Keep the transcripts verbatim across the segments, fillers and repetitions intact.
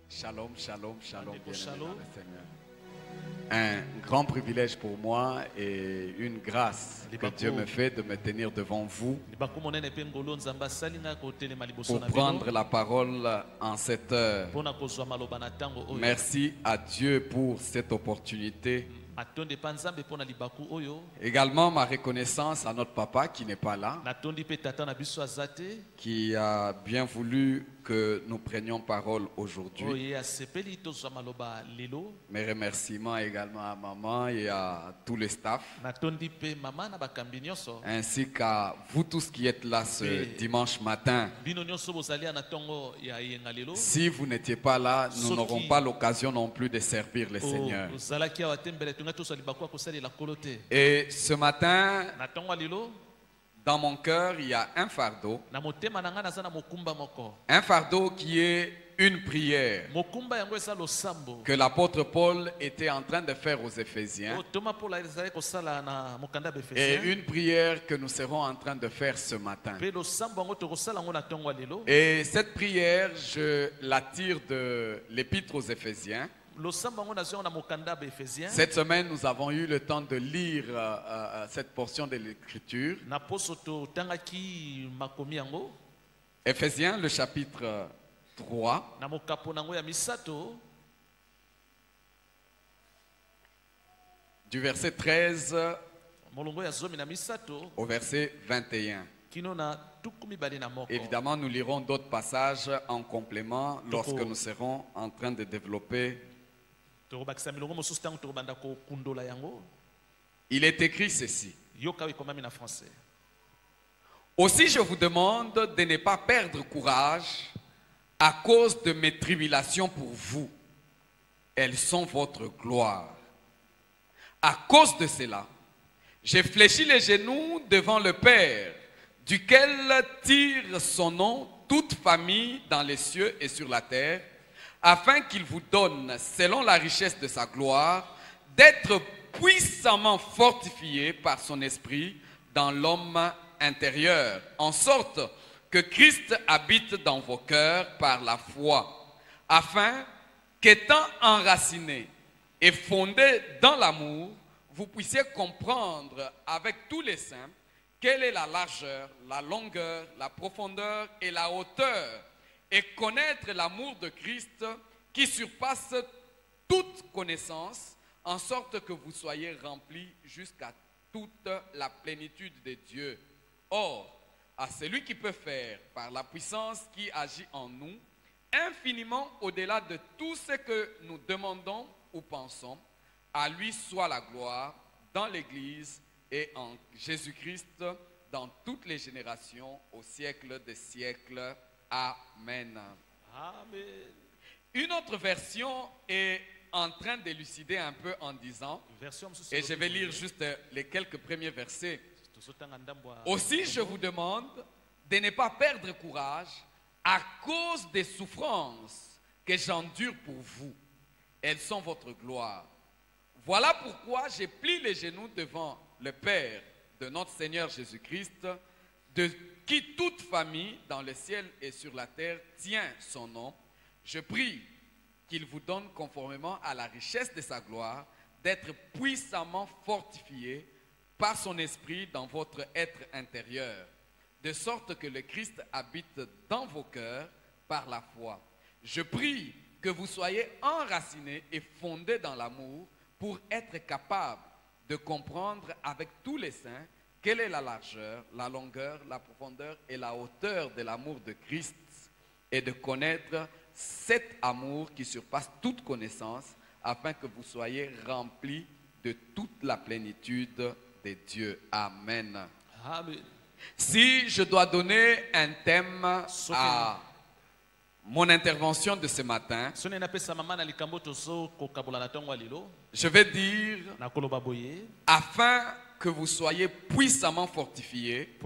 Shalom, shalom, shalom, bien-aimé Shalom. dans le Seigneur. Un grand privilège pour moi et une grâce que Dieu me fait de me tenir devant vous pour prendre la parole en cette heure. Merci à Dieu pour cette opportunité. Également ma reconnaissance à notre papa qui n'est pas là, qui a bien voulu que nous prenions parole aujourd'hui. Mes remerciements également à maman et à tout le staff, ainsi qu'à vous tous qui êtes là ce dimanche matin. Si vous n'étiez pas là, nous n'aurons pas l'occasion non plus de servir le Seigneur. Et ce matin, dans mon cœur, il y a un fardeau. Un fardeau qui est une prière que l'apôtre Paul était en train de faire aux Éphésiens. Et une prière que nous serons en train de faire ce matin. Et cette prière, je la tire de l'épître aux Éphésiens. Cette semaine, nous avons eu le temps de lire euh, euh, cette portion de l'Écriture. Éphésiens, le chapitre trois. Du verset treize au verset vingt et un. Évidemment, nous lirons d'autres passages en complément lorsque nous serons en train de développer. Il est écrit ceci. Aussi, je vous demande de ne pas perdre courage à cause de mes tribulations pour vous. Elles sont votre gloire. À cause de cela, j'ai fléchi les genoux devant le Père, duquel tire son nom toute famille dans les cieux et sur la terre, afin qu'il vous donne, selon la richesse de sa gloire, d'être puissamment fortifié par son esprit dans l'homme intérieur, en sorte que Christ habite dans vos cœurs par la foi, afin qu'étant enraciné et fondé dans l'amour, vous puissiez comprendre avec tous les saints quelle est la largeur, la longueur, la profondeur et la hauteur, et connaître l'amour de Christ qui surpasse toute connaissance, en sorte que vous soyez remplis jusqu'à toute la plénitude de Dieu. Or, à celui qui peut faire, par la puissance qui agit en nous, infiniment au-delà de tout ce que nous demandons ou pensons, à lui soit la gloire dans l'Église et en Jésus-Christ dans toutes les générations, au siècle des siècles. Amen. Amen. Une autre version est en train d'élucider un peu en disant, et je vais lire juste les quelques premiers versets. Aussi, je vous demande de ne pas perdre courage à cause des souffrances que j'endure pour vous. Elles sont votre gloire. Voilà pourquoi j'ai plié les genoux devant le Père de notre Seigneur Jésus-Christ, de qui toute famille dans le ciel et sur la terre tient son nom. Je prie qu'il vous donne conformément à la richesse de sa gloire, d'être puissamment fortifié par son esprit dans votre être intérieur, de sorte que le Christ habite dans vos cœurs par la foi. Je prie que vous soyez enracinés et fondés dans l'amour pour être capables de comprendre avec tous les saints quelle est la largeur, la longueur, la profondeur et la hauteur de l'amour de Christ, et de connaître cet amour qui surpasse toute connaissance, afin que vous soyez remplis de toute la plénitude de Dieu. Amen. Amen. Si je dois donner un thème à mon intervention de ce matin, je vais dire, afin que vous soyez puissamment fortifiés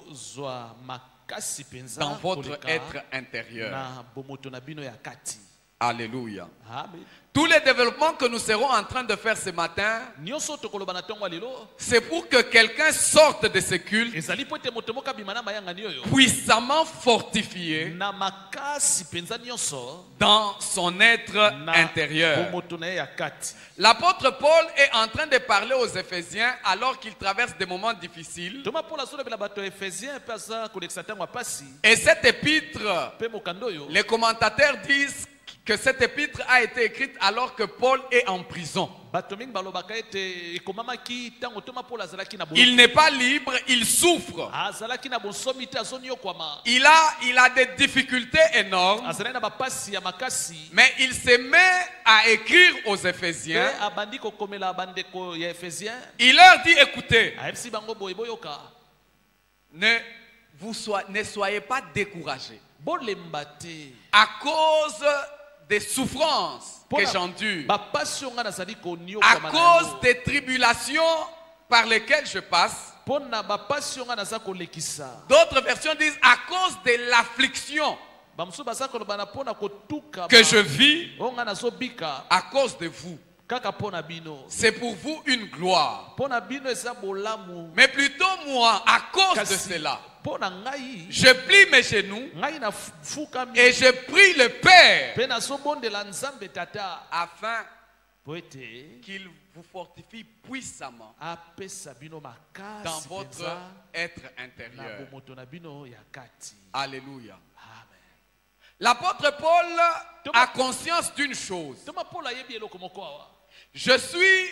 dans votre être intérieur. Alléluia. Amen. Tous les développements que nous serons en train de faire ce matin, Nyonso tokoloba na tongo lelo. c'est pour que quelqu'un sorte de ce culte Ezali po ete moto moko abima na mayanga ni oyo. puissamment fortifié Na makasi penza nyonso. dans son être Na intérieur. bomoto na ye ya kati. L'apôtre Paul est en train de parler aux Éphésiens alors qu'il traverse des moments difficiles. Toma Paul azolobela bato ya Ephésiens pe aza kolekisa ntango ya pasi. Et cette épître, Pe mokanda oyo. les commentateurs disent que cette épître a été écrite alors que Paul est en prison. Bato mingi balobaka ete ekomamaki ntango toma Paul azalaki na boloko. Il n'est pas libre, il souffre. Azalaki na bonsomi te azoniokwama. Il a, il a des difficultés énormes, Azalaki na bapasi ya makasi. mais il se met à écrire aux Éphésiens. Pe abandi kokomela bandeko ya Ephésiens. Il leur dit, écoutez, Ayebisi bango boye boyoka. ne, vous soyez, ne soyez pas découragés Bolemba te. à cause des souffrances que Pona- j'endure, bapasi oyo nga nazali à koniokwama na cause yango. des tribulations par lesquelles je passe. Pona bapasi oyo nga naza kolekisa. D'autres versions disent à cause de l'affliction Bamosusu baza koloba na pona kotuka que je vis oyo nga nazobika à cause de vous. kaka pona bino. C'est pour vous une gloire. Pona bino eza bolamu. Mais plutôt moi, à cause de Kasi cela, pona ngai je plie mes genoux ngai na fukami et je prie le Père pe nazobondela Nzambe tata afin po ete qu'il vous fortifie puissamment apesa bino dans makasi votre penza être na intérieur. bomoto na bino ya kati. Alléluia. Amen. L'apôtre Paul a conscience d'une chose. Toma Paul ayebi eloko moko awa. Je suis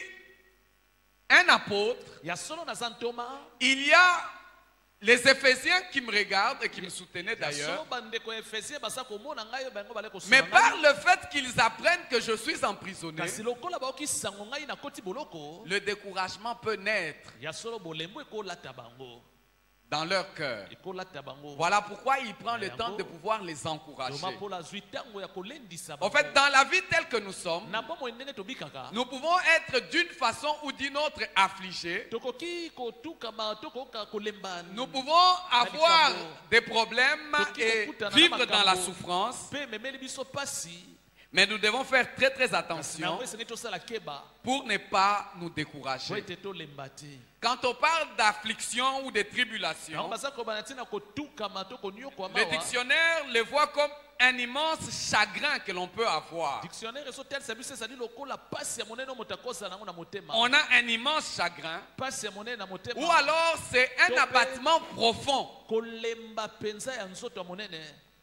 un apôtre. Ya solo naza ntoma. Il y a les Éphésiens qui me regardent et qui me soutenaient Ya d'ailleurs. solo bandeko ya Efesie baza komona ngai bango bale kosunga Mais ngai. par le fait qu'ils apprennent que je suis emprisonné, Kasi lokola baokisa ngo ngai na koti boloko. le découragement peut naître Ya solo bolembo ekolata bango. dans leur cœur. Ekolata bango. Voilà pourquoi il prend le temps de pouvoir les Toma encourager. Paul azwi ntango ya kolendisa En bango. fait, dans la vie telle que nous sommes, Na bomoi ndenge tobikaka. nous pouvons être d'une façon ou d'une autre affligés. Tokoki kotukama tokoka kolembana. Nous pouvons avoir des problèmes et vivre dans la souffrance. Pe memeli biso pasi. Mais nous devons faire très très Na attention wese tosala keba. pour ne pas nous Po décourager. ete tolemba te. Quand on parle d'affliction ou de tribulation, Yango baza kobana ntina kotukama to koniokwama le wa. dictionnaire le voit comme un immense chagrin que l'on peut avoir. Dictionnaire ezotelisa biso ezali lokola pasi ya monene moto akozala nango na motema. On a un immense chagrin Pasi ya monene na motema. ou alors c'est un abattement profond. Kolemba penza ya nzoto ya monene.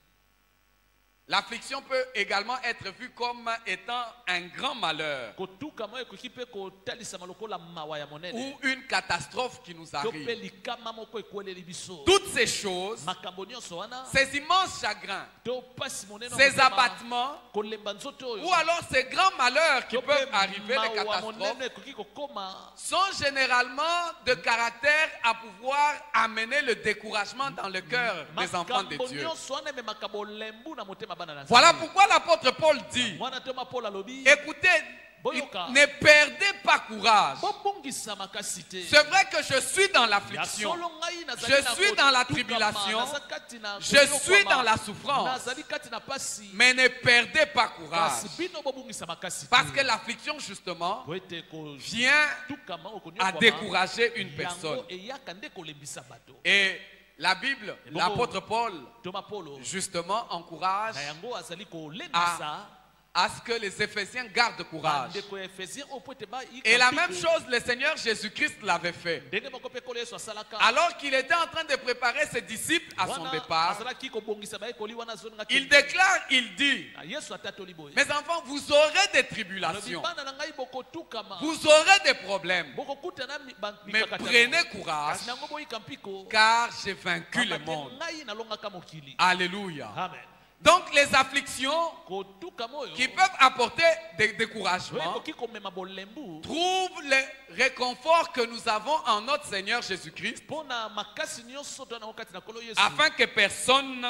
L'affliction peut également être vue comme étant un grand malheur Kotukama ekoki pe kotalisama lokola mawa ya monene. ou une catastrophe qui nous To pe arrive. likama moko ekweleli biso. Toutes ces choses, Makambo nyonso wana. ces immenses chagrins, To pasi monene na ces motema. abattements Kolemba nzoto oyo. ou alors ces grands malheurs qui To pe peuvent arriver, les mawa catastrophes, monene ekoki kokoma. sont généralement de caractère à pouvoir amener le découragement dans le cœur des enfants de Makambo Dieu. nyonso wana ememaka bolembu na motema bana na Voilà Nzambe. pourquoi l'apôtre Paul dit, Mwana toma Paul alobi. écoutez, Boyoka. ne perdez pas courage. Bobongisa makasi te. C'est vrai que je suis dans Ya l'affliction, solo ngai nazali Je na suis dans la kotukama, tribulation. naza kati na Je koyokwama, suis dans la souffrance. nazali kati na pasi. mais ne perdez pas courage. Kasi bino bobongisa makasi te. Parce que l'affliction, justement, Po ete ko- vient tukama à okonyokwama, décourager une personne. yango eyaka nde kolembisa bato. Et la Bible, Et bon, l'apôtre Paul, Toma Polo justement, encourage na yango azali kolendisa à ce que les Éphésiens gardent courage. bandeko ya Efesien oyo po ete bayika Et la mpiko. même chose, le Seigneur Jésus-Christ l'avait fait. Ndenge moko mpe Nkolo Yesu asalaka. Alors qu'il était en train de préparer ses disciples à son Wana départ, azalaki kobongisa bayekoli wana azonga il kende. déclare, il dit, Na Yesu atatoli boye. mes enfants, vous aurez des Alobi, tribulations, bana na ngai bokotukama. vous aurez des problèmes, Bokokutana mi- ba- mais mikakatano. prenez courage, Kasi nango boyika mpiko. car j'ai vaincu le Pamba te monde. ngai nalongaka mokili. Alléluia. Amen. Donc les afflictions Kotukama oyo. qui peuvent apporter des Oyo découragements ekoki komema bolembu. trouvent le réconfort que nous avons en notre Seigneur Jésus-Christ Mpona makasi nyonso to nango kati na Nkolo Yesu. afin que personne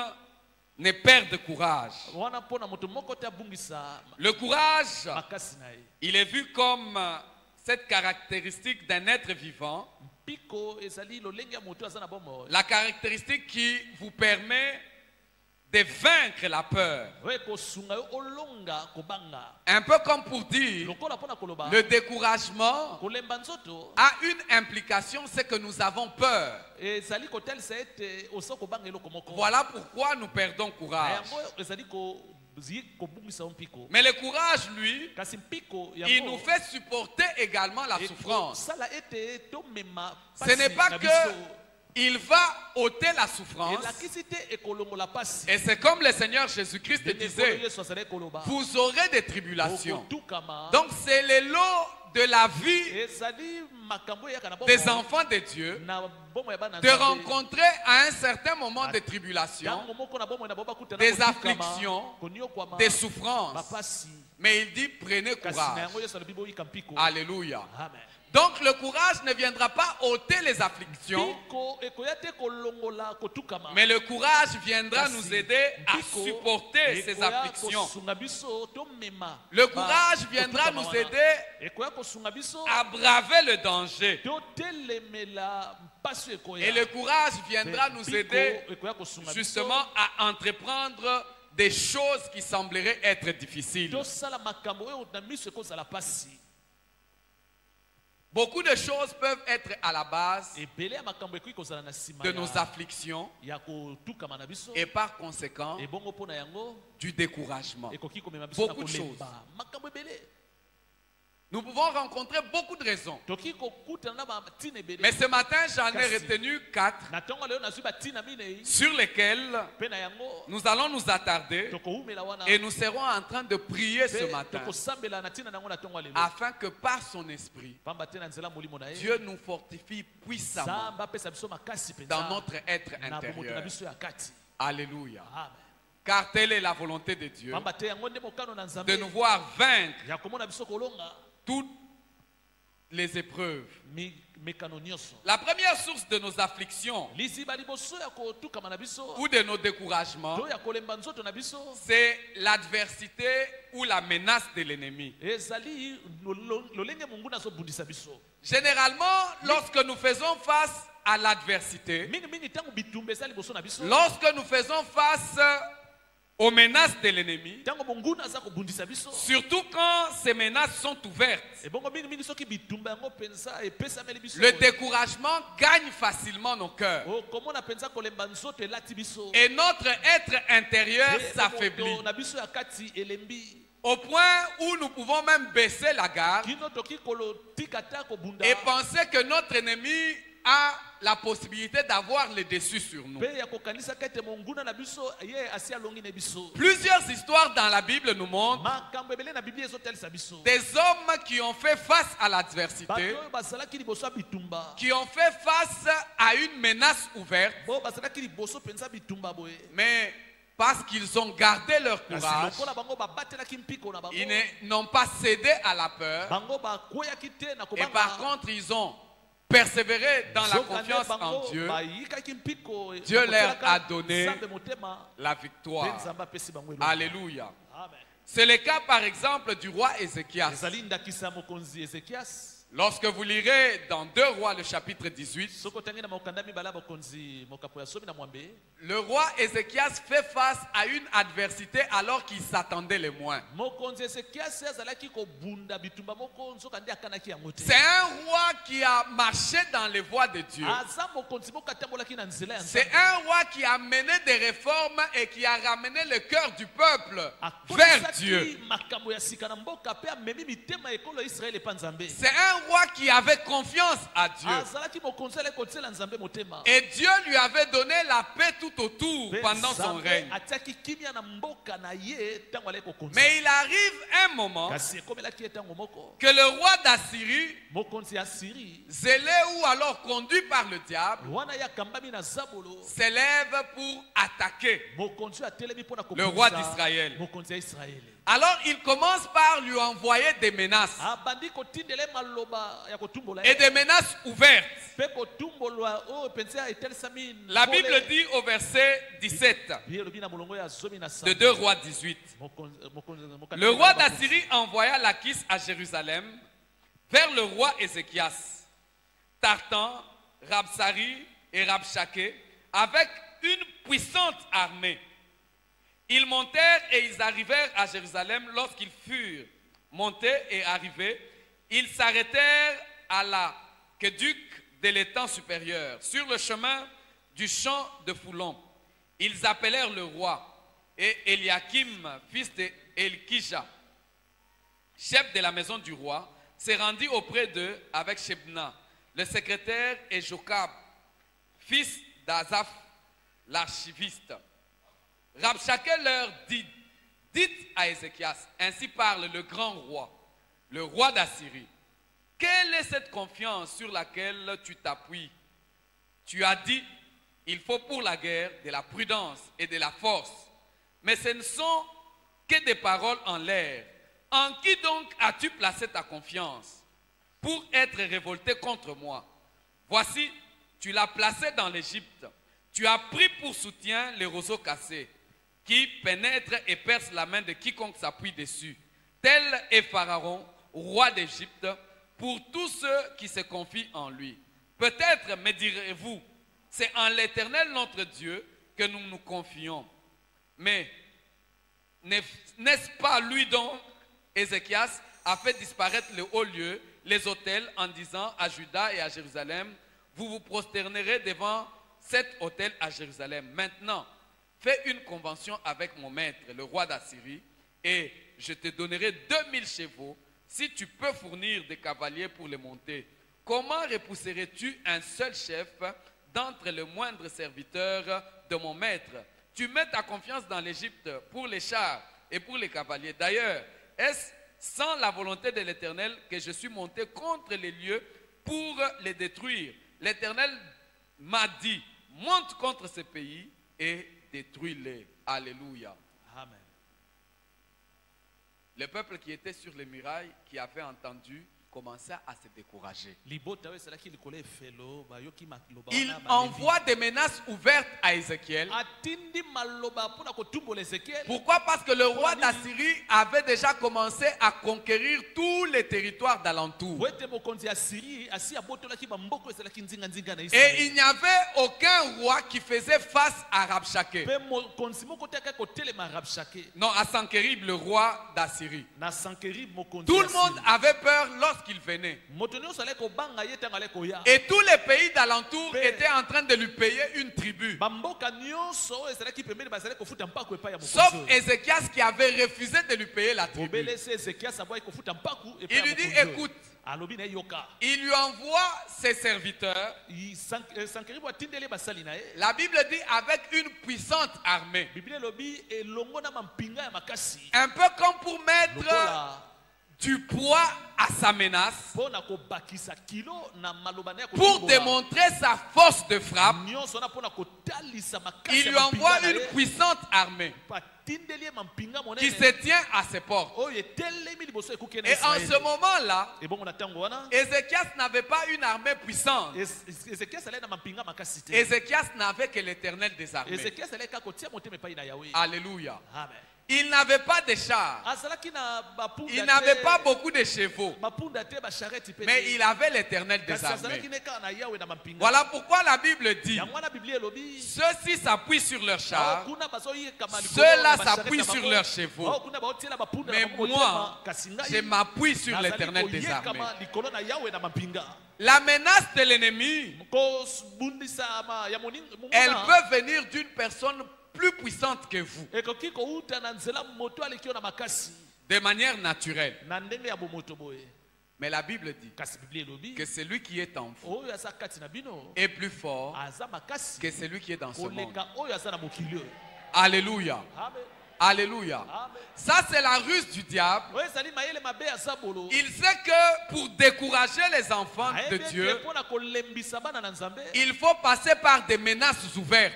ne perde courage. Wana mpona moto moko te abungisa Le courage, makasi na ye. il est vu comme cette caractéristique d'un être vivant, Mpiko ezali lolenge ya moto aza na bomoi. la caractéristique qui vous permet de vaincre la peur. oyo ekosunga yo olonga kobanga Un peu comme pour dire, lokola mpona koloba le découragement kolemba nzoto a une implication, c'est que nous avons peur. ezali kotalisa ete osa kobanga eloko moko Voilà pourquoi nous perdons na courage. yango ezali kozwi kobungisa yo mpiko Mais le courage, lui, kasi mpiko il nous yango fait supporter également la souffrance. ekosala ete tomema Ce n'est pas pasi na que biso il va ôter la souffrance. elakisi te ekolongola pasi Et c'est comme le Seigneur Jésus-Christ Ndenge disait, Yesu azalaki koloba vous aurez des tribulations. okotukama Donc c'est le lot de la vie ezali makambo eyaka na des bomoi enfants de Dieu na bomoi ya bana de Nzambe. rencontrer à un certain moment de tribulation, Ntango moko na bomoi na bo bakutana des kotukama, afflictions, koniokwama, des souffrances. bapasi Mais il dit, prenez kasi na courage. yango Yesu alobi boyika mpiko Alléluia. amen Donc le courage ne viendra pas ôter les afflictions, mpiko ekoya te kolongola kotukama mais le courage viendra Kasi nous aider à mpiko supporter ces ekoya afflictions. kosunga biso tomema Le ba- courage viendra kotukama nous wana. aider ekoya kosunga biso à braver le danger. totelemela mpasi ekoya Et le courage viendra Pe- nous mpiko aider ekoya kosunga biso justement à entreprendre des choses qui sembleraient être difficiles. tosala makambo oyo na miso ekozala pasi Beaucoup de choses peuvent être à la base ebele ya makambo ekoki kozala na nsima de ya- nos afflictions ya kotukama na biso et par conséquent ebongo mpo na yango du découragement. ekoki komema biso na Beaucoup de kolemba makambo ebele Nous pouvons rencontrer beaucoup de raisons. toki kokutana na batina ebele Mais ce matin, j'en ai Kasi. retenu quatre na ntongo lelo nazwi batina minei sur lesquelles mpe na yango nous allons nous attarder tokoumela wana et nous serons en train de prier ce mpe matin tokosambela na ntina na yango na ntongo ya lelo afin que par son esprit, pamba te na nzela molimo na ye Dieu nous fortifie puissamment nzambe apesa biso makasi dans mpenza notre être na bomoto na intérieur. biso ya kati Alléluia. amen Car telle est la volonté de Dieu pamba te yango nde mokano na nzambe de nous voir vaincre ya komona biso kolonga toutes les épreuves. mi- mekano nyonso La première source de nos afflictions liziba liboso ya kotukama na biso ou de nos découragements, to ya kolemba nzoto na biso c'est l'adversité ou la menace de l'ennemi. ezali lolo- lolenge monguna azobundisa biso Généralement, lorsque nous faisons face à l'adversité, mingimingi ntango bitumba eza liboso na biso lorsque nous faisons face aux menaces de l'ennemi, ntango monguna aza kobundisa biso surtout quand ces menaces sont ouvertes, ebongo mingimingi soki bitumba yango mpenza epesameli biso le découragement gagne facilement nos cœurs. okomona mpenza kolemba nzoto elati biso Et notre être intérieur Pe s'affaiblit moto na biso ya kati elembi au point où nous pouvons même baisser la garde kino toki kolotika ta kobunda et penser que notre ennemi a la possibilité d'avoir le dessus sur nous. mpe ya kokanisaka ete monguna na biso ye asi alongi na biso Plusieurs histoires dans la Bible nous montrent makambo ebele na biblia ezotalisa biso des hommes qui ont fait face à bato l'adversité, oyo bazalaki liboso ya bitumba qui ont fait face à une menace ouverte, bo bazalaki liboso mpenza bitumba boye mais parce qu'ils ont gardé leur kasi courage, lokola bango babatelaki mpiko na bango ils ne- n'ont pas cédé à la peur bango bakweyaki te na et par kobanga contre ils ont persévéré dans la Zokande confiance en bango Dieu. bayikaki mpiko Dieu na leur kotielaka a donné Nzambe motema la mpe victoire. nzambe apesi bango eloko. Alléluia. Amen. C'est le cas par exemple du roi Ézéchias. ezali ndakisa ya mokonzi ezekias Lorsque vous lirez dans deux Rois le chapitre dix-huit, soki otangi na mokanda mibale ya bokonzi mokapo ya somi na mwambe le roi Ézéchias fait face à une adversité alors qu'il s'attendait le moins. mokonzi ezekiasi azalaki kobunda bitumba moko nzoka nde akanaki yango te C'est un roi qui a marché dans les voies de Dieu. aza mokonzi moko atambolaki na nzela ya C'est nzambe un roi qui a mené des réformes et qui a ramené le cœur du peuple vers akonisaki Dieu. makambo ya sika na mboka mpe amemi mitema ya ekolo ya israele epa nzambe C'est un roi qui avait confiance à Dieu. azalaki mokonzi alaki kotiela nzambe motema Et Dieu lui avait donné la paix tout autour Mpe pendant son Nzambe règne. atiaki kimia na mboka na ye ntango alaki kokonza Mais il arrive un moment kasi ekomelaki ye ntango moko que le roi d'Assyrie, mokonzi ya siri zélé ou alors conduit par le diable, wana ye akambami na zabolo s'élève pour attaquer. mokonzi oyo atelemi mpo na Le roi kobundisa d'Israël. mokonzi ya israele Alors il commence par lui envoyer des menaces abandi kotindela ye maloba ya kotumbola et ye des menaces ouvertes. mpe kotumbolwa oyo mpenza etelisami La Bible dit au verset dix-sept elobi na molongo ya zomi na de deux Rois dix-huit. Mokonzi- mokonzi- mokonzi- Le roi d'Assyrie envoya Lachis à Jérusalem vers le roi Ézéchias, Tartan, Rabsari et Rabshakeh avec une puissante armée. Ils montèrent et ils arrivèrent à Jérusalem. Lorsqu'ils furent montés et arrivés, ils s'arrêtèrent à l'aqueduc de l'étang supérieur, sur le chemin du champ de Foulon. Ils appelèrent le roi, et Eliakim, fils de Elkija, chef de la maison du roi, se rendit auprès d'eux avec Shebna, le secrétaire, et Jokab, fils d'Azaph, l'archiviste. Rabshakeh leur dit, dites à Ézéchias, ainsi parle le grand roi, le roi d'Assyrie. Quelle est cette confiance sur laquelle tu t'appuies? Tu as dit, il faut pour la guerre de la prudence et de la force. Mais ce ne sont que des paroles en l'air. En qui donc as-tu placé ta confiance pour être révolté contre moi? Voici, tu l'as placé dans l'Égypte. Tu as pris pour soutien les roseaux cassés qui pénètrent et percent la main de quiconque s'appuie dessus. Tel est Pharaon, roi d'Égypte, pour tous ceux qui se confient en lui. Peut-être me direz-vous, c'est en l'Éternel notre Dieu que nous nous confions. Mais n'est-ce pas lui donc, Ézéchias, a fait disparaître le haut lieu, les autels, en disant à Juda et à Jérusalem, vous vous prosternerez devant cet autel à Jérusalem. Maintenant, fais une convention avec mon maître, le roi d'Assyrie, et je te donnerai deux mille chevaux, si tu peux fournir des cavaliers pour les monter. Comment repousserais-tu un seul chef d'entre les moindres serviteurs de mon maître? Tu mets ta confiance dans l'Égypte pour les chars et pour les cavaliers. D'ailleurs, est-ce sans la volonté de l'Éternel que je suis monté contre les lieux pour les détruire? L'Éternel m'a dit, monte contre ces pays et détruis-les. Alléluia. Amen. Le peuple qui était sur les murailles, qui avait entendu, commençait à se décourager. Il envoie des menaces ouvertes à Ézéchiel. Pourquoi? Parce que le roi d'Assyrie avait déjà commencé à conquérir tous les territoires d'alentour. Et il n'y avait aucun roi qui faisait face à Rabshakeh. Non, à Sankérib, le roi d'Assyrie. Tout le monde avait peur lorsqu'il venait. Et tous les pays d'alentour étaient en train de lui payer une tribu. Sauf Ézéchias qui avait refusé de lui payer la tribu. Il lui dit, écoute, il lui envoie ses serviteurs. La Bible dit avec une puissante armée. Un peu comme pour mettre du poids à sa menace, pour démontrer sa force de frappe. Il lui envoie une puissante armée qui se tient à ses portes. Et en ce moment-là, Ézéchias n'avait pas une armée puissante. Ézéchias n'avait que l'Éternel des armées. Alléluia. Il n'avait pas de chars. Il n'avait pas beaucoup de chevaux. Mais il avait l'Éternel des armées. Voilà pourquoi la Bible dit, ceux-ci s'appuient sur leurs chars, ceux-là s'appuient sur leurs chevaux. Mais moi, je m'appuie sur l'Éternel des armées. La menace de l'ennemi, elle peut venir d'une personne plus puissante que vous, de manière naturelle. Mais la Bible dit que celui qui est en vous est plus fort que celui qui est dans ce monde. Alléluia. Alléluia. Ça, c'est la ruse du diable. Il sait que pour décourager les enfants de Dieu, il faut passer par des menaces ouvertes.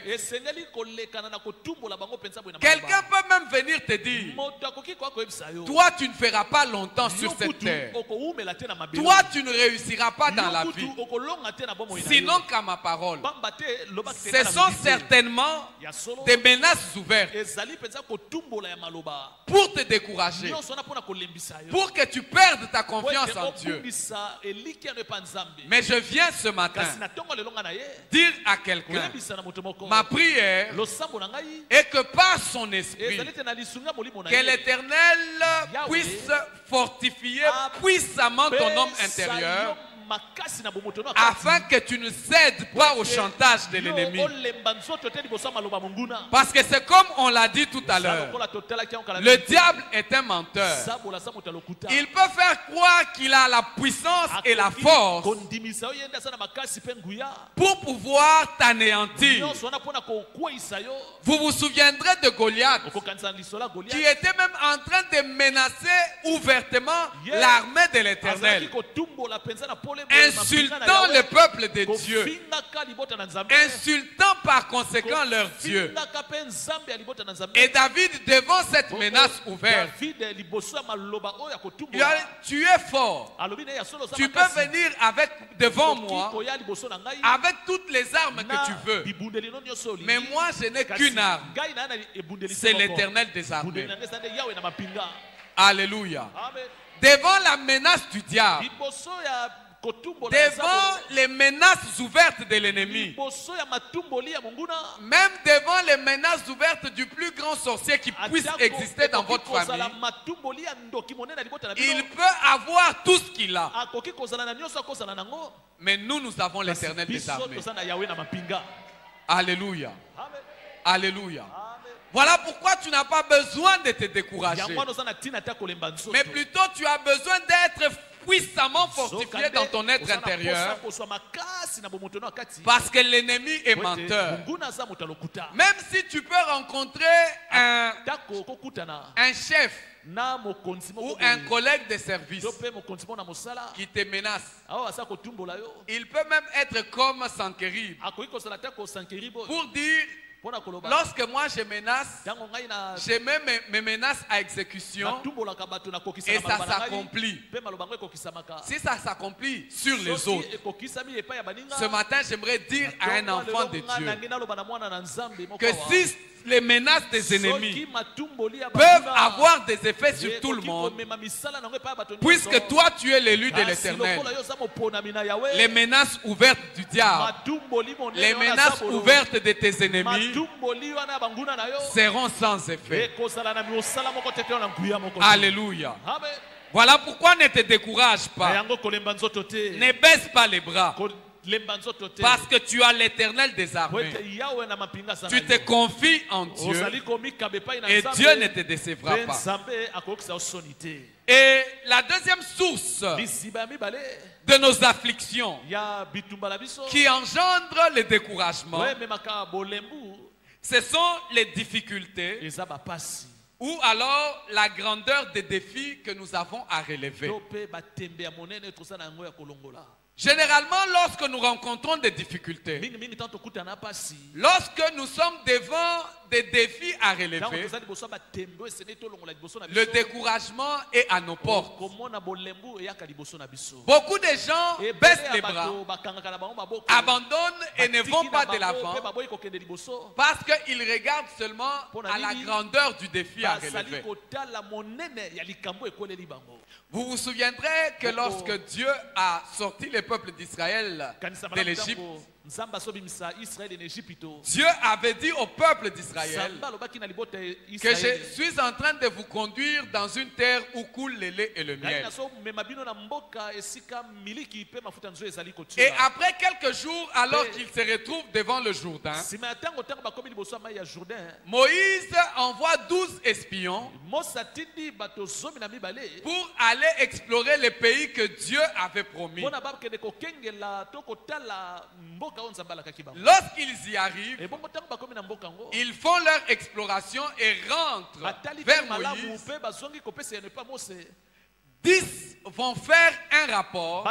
Quelqu'un peut même venir te dire, toi, tu ne feras pas longtemps sur cette terre. Toi, tu ne réussiras pas dans la vie. Sinon qu'à ma parole. Ce sont certainement des menaces ouvertes. kotumbola ya maloba pour te décourager, nyonso wana mpona kolembisa yo pour que tu perdes ta po confiance ete en Dieu. okumbisa eliki ano epa nzambe Mais je viens ce matin kasi na ntongo lelo nga na ye dire à quelqu'un, kolembisa na moto moko ma prière losambo na ngai est que par son esprit, ezali te na lisunga molimo na que ye l'Éternel Yahweh puisse fortifier puissamment ton homme apesa intérieur, yo makasi na bomoto no akati. afin que tu ne cèdes pas au chantage de Yo l'ennemi. olemba nzoto te liboso ya maloba monguna. Parce que c'est comme on l'a dit tout à Eza l'heure, lokola totalaki yango kala le mingi. diable est un menteur. Sabola sa moto alokuta. Il peut faire croire qu'il a la puissance et la Akoki force kondimisa yo yende asa na makasi mpe nguya. pour pouvoir t'anéantir. Nyonso wana mpona kokweyisa yo. Vous vous souviendrez de Goliath, Okokanisa na lisola qui Goliath. était même en train de menacer ouvertement Yeah. l'armée de Azalaki l'Éternel, kotumbola penza na pole insultant le peuple de Dieu, Kofingaka libota na Nzambe. insultant par conséquent leur Dieu. Kofingaka pe Nzambe ya libota na Nzambe. Et David, devant cette menace ouverte, David liboso ya maloba oyo ya il kotumbola. a dit, tu es fort, Alobi na ye ya solo za tu peux makasi. venir avec devant Okoki moi koya liboso na ngai. avec toutes les armes que tu veux. bibundeli no nyonso olingi. Mais moi, je n'ai Kasi qu'une arme, ngai na na ebundeli c'est moko. l'Éternel des Bundeli armées. na ngai sande Yahweh na mapinga. Alléluia. Amen. Devant la menace du diable, Liboso ya kotumbola ya devant nzambe. les menaces ouvertes de l'ennemi, Liboso ya matumboli ya monguna. même devant les menaces ouvertes du plus grand sorcier qui puisse Atiako exister dans ekoki votre kozala famille, matumboli ya ndoki monene na libota na bino. il peut avoir tout ce qu'il a. Akoki kozala na nyonso akozala nango. Mais nous, nous avons l'Éternel des Biso armées. toza na Yahweh na mapinga. Alléluia. Amen. Alléluia. Amen. Voilà pourquoi tu n'as pas besoin de te décourager. Yango wana oza na ntina te ya kolemba nzoto. Mais plutôt, tu as besoin d'être puissamment fortifié dans ton être intérieur. Parce que l'ennemi est menteur. Même si tu peux rencontrer un, un chef ou un collègue de service qui te menace, il peut même être comme Sankerib pour dire, lorsque moi je menace, je mets mes, mes menaces à exécution et ça s'accomplit. Si ça s'accomplit sur les autres, ce matin j'aimerais dire à un enfant de Dieu que si les menaces des ennemis peuvent avoir des effets sur tout le monde, puisque toi tu es l'élu de l'Éternel, les menaces ouvertes du diable, les menaces ouvertes de tes ennemis seront sans effet. Alléluia. Voilà pourquoi ne te décourage pas. Ne baisse pas les bras. Parce que tu as l'Éternel des armées. Tu te confies en Dieu et Dieu ne te décevra pas. Et la deuxième source de nos afflictions qui engendre le découragement, ce sont les difficultés ou alors la grandeur des défis que nous avons à relever. Généralement, lorsque nous rencontrons des difficultés, lorsque nous sommes devant des défis à relever, le découragement est à nos portes. Beaucoup de gens baissent les bras, abandonnent et ne vont pas de l'avant parce qu'ils regardent seulement à la grandeur du défi à relever. Vous vous souviendrez que lorsque Dieu a sorti le peuple d'Israël de l'Égypte, Dieu avait dit au peuple d'Israël que je suis en train de vous conduire dans une terre où coule le lait et le miel. Et après quelques jours, alors qu'il se retrouve devant le Jourdain, Moïse envoie douze espions pour aller explorer le pays que Dieu avait promis. Lorsqu'ils y arrivent, ils font leur exploration et rentrent vers Moïse. Dix vont faire un rapport,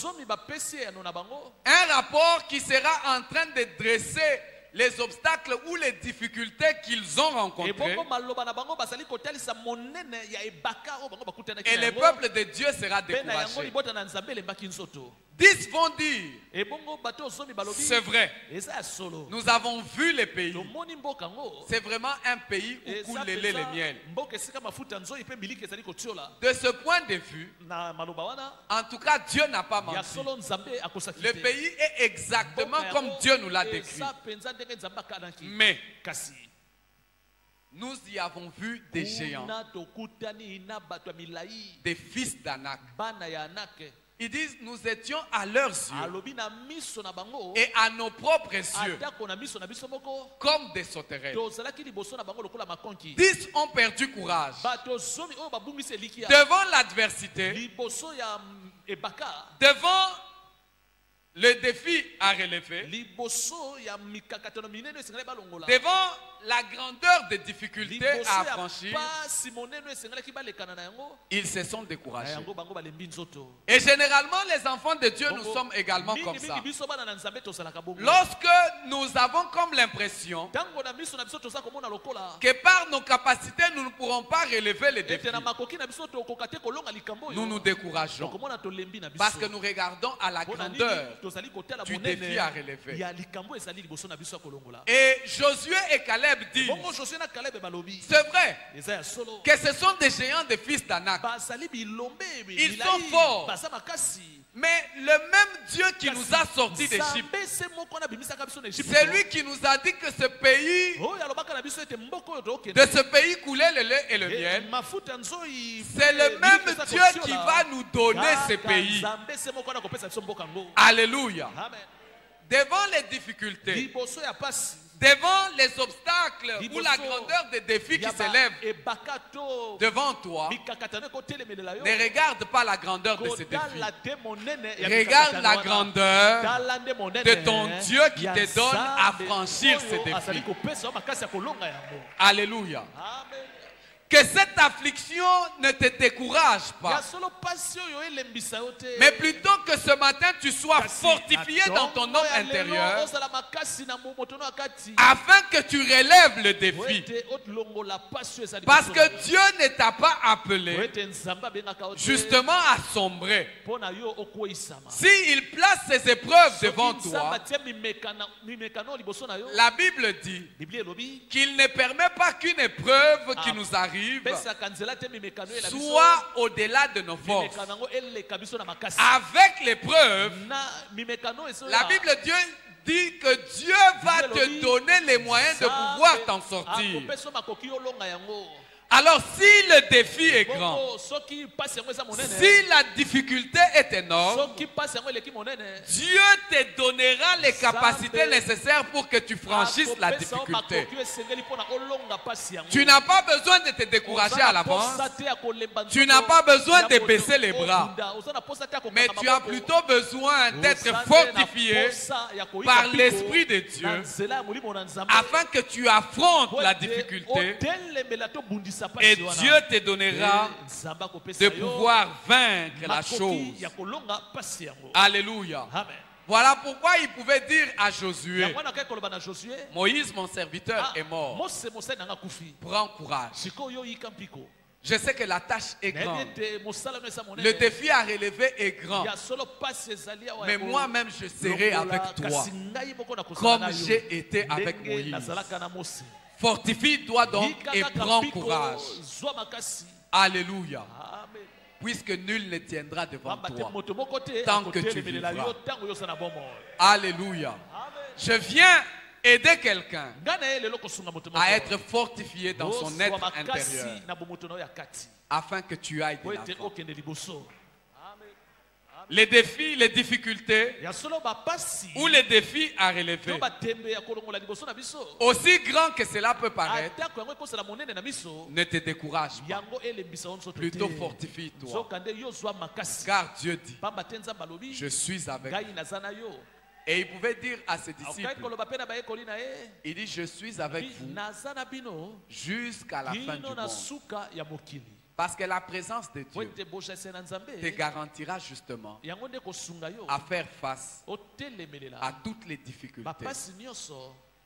un rapport qui sera en train de dresser les obstacles ou les difficultés qu'ils ont rencontrés. Et le peuple de Dieu sera découragé. Dix vont dire, ebongo bato osomi balobi c'est vrai, eza ya solo nous avons vu les pays. tomoni mboka ngo C'est vraiment un pays où eza coule le lait et le penza miel. mboka esika mafuta nzoi mpe miliki ezali kotiola. De ce point de vue, Na maloba wana en tout cas, Dieu n'a pas ya menti. solo nzambe akosaki Le te. pays est exactement Mboka comme yango Dieu nous l'a décrit. eza penza ndenge nzambe akanaki. Mais Kasi nous y avons vu des géants, kuna tokutani na bato ya milai des fils d'Anak. bana ya Anake. Ils disent, nous étions à leurs yeux Alobi na miso na bango et à nos propres yeux atako na miso na biso moko comme des sauterelles. tozalaki liboso na bango lokola makonki. Dix ont perdu courage. Bato zomi oyo babungisi eliki ya Devant l'adversité, liboso ya mm, ebaka devant le défi à relever, liboso ya mikakatano minene esengeli balongola devant la grandeur des difficultés liboso à ya franchir, pasi monene esengelaki balekana na yango ils se sont na découragés. yango bango balembi nzoto. Et généralement, les enfants de Dieu, nous Bongo, sommes également comme mingi ça. mingi biso bana na nzambe tozalaka bongo. Lorsque nous avons comme l'impression Tango na miso na biso toza komona lokola que par nos capacités, nous ne pourrons pas relever les défis, ete na makoki na biso tokoka te kolonga likambo nous nous oyo décourageons. tokomona tolembi na biso Parce que nous regardons à la Mpona nini grandeur. tozali kotala du monene défi à relever. ya likambo ezali liboso na biso ya kolongola. Et Josué et Caleb disent, Bongo Josué na Caleb balobi c'est vrai eza ya solo que ce sont des géants des fils d'Anak. bazali bilombe Ils milai, sont forts. baza makasi. Mais le même Dieu qui nous a sortis d'Égypte, Nzambe se moko na bimisaka biso na Égypte. c'est lui qui nous a dit que ce pays, oyo alobaka na biso ete mboka oyo tookende de ce pays coulait le lait et le Eh, miel. mafuta nzoi C'est le eh, même miliki eza Dieu kotiola. qui va nous donner ce Kaka pays. nzambe se moko na kopesa biso mboka ngo. Alléluia. Amen. Devant les difficultés, Liboso ya pasi devant les obstacles ou Liboso la grandeur des défis qui ya ba- s'élèvent ebaka to devant toi, mikakatano ekotelemelela yo ne regarde pas la grandeur de ces défis. kotala te monene ya Regarde mikakatano la wana. grandeur Tala nde monene de ton Dieu qui ya te donne à Nzambe franchir oyo ces défis. azali kopesa yo makasi ya kolonga yango. Alléluia. Amen. Que cette affliction ne te décourage ya pas, solo pasi oyo elembisa yo te. mais plutôt que ce matin tu sois Kasi fortifié dans ton atongo homme ya lelo intérieur ozala makasi na moto no akati. afin que tu relèves le défi. Oete otlongola pasi oyo ezali Parce liboso na que yo. Dieu ne t'a pas appelé Oete nzambe abengaka yo te justement à sombrer. mpo na yo okweyisama. S'il place ses épreuves devant Soki toi, nzambe atie mimekana- mimekano liboso na yo la Bible dit biblia elobi qu'il ne permet pas qu'une épreuve qui Ah. nous arrive pesaka nzela te mimekano ye na biso soit au-delà de nos forces. mimekano yango eleka biso na makasi Avec l'épreuve, na mimekano ezo la Bible Dieu dit que Dieu va te donner les moyens de pouvoir t'en sortir. akopesa makoki olonga yango. Alors si le défi est grand, Bongo soki pasi yango eza monene si la difficulté est énorme, soki pasi yango eleki monene Dieu te donnera les capacités Sambe. nécessaires pour que tu franchisses la akopesa yo difficulté. makoki esengeli mpo na olonga pasi yango. Tu n'as pas besoin de te décourager Oza à na l'avance, posa te ya kolemba Tu nzoto, n'as pas besoin ya de koto- baisser les bras. obunda. Oza na posa te ya kokanga mais tu as maboko. plutôt besoin d'être Oza nde na fortifié posa ya koyika par mpiko l'Esprit de na Dieu nzela ya molimo na Nzambe. afin que tu affrontes Po la ete difficulté otelemela tobundisa pasi et wana. Dieu te donnera Eh, Nzambe akopesa de yo pouvoir vaincre la makoki chose. ya kolonga pasi yango. Alléluia. Amen. Voilà pourquoi il pouvait dire à Josué, yango wana kaka koloba na Josué, Moïse mon serviteur ah, est mort. mose mosali nanga akufi Prends courage. sikoyo yika mpiko Je sais que la tâche est nayebi grande. ete mosala no eza monene. Le défi à relever est grand. ya solo pasi ezali awa Mais ya ko- moi-même, je serai longola, avec toi. kasi ngai moko nakosala Comme na yo. j'ai été avec Ndenge Moïse. nazalaka na Mose. Fortifie-toi donc Yika et kaka prends mpiko, courage. zwa makasi. Alléluia. Amen. Puisque nul ne tiendra devant Pamba te toi. moto moko te Tant que tu akotelemelela vivras. yo ntango yoza na bomoi. Alléluia. Amen. Je viens aider quelqu'un ngai na ye lelo kosunga moto moko. à être fortifié dans son Ozwa être makasi intérieur na bomoto na yo ya kati afin que tu ailles de po ete l'avant. okende liboso. Amen. Les défis, les difficultés ya solo bapasi ou les défis à relever, to batembe ya kolongola liboso na biso aussi grand que cela peut paraître, atako yango ekosala monene na miso ne te décourage pas. yango elembisa yo nzoto Plutôt te. fortifie-toi. nzoka nde yo zwa makasi Car Dieu dit, pamba te nzambe alobi je suis avec ngai vous. naza na yo. Et il pouvait dire à ses akokai disciples, koloba mpe na bayekoli na ye il dit, je suis avec Bi- vous naza na bino jusqu'à la fin du kino na monde. suka ya mokili Parce que la présence de po Dieu ete bojase na nzambe te garantira justement yango nde kosunga yo à faire face otelemelela à toutes les difficultés bapasi nyonso